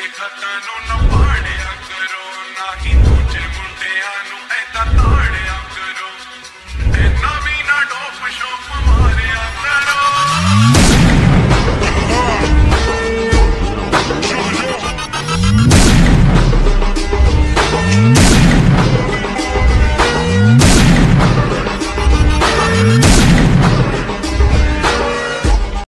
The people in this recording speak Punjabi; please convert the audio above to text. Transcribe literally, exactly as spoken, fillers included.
ਖਤਾਂ ਨੂੰ ਨਾ ਪਾੜਿਆ ਕਰੋ, ਨਾ ਹੀ ਦੂਜੇ ਮੁੰਡਿਆਂ ਨੂੰ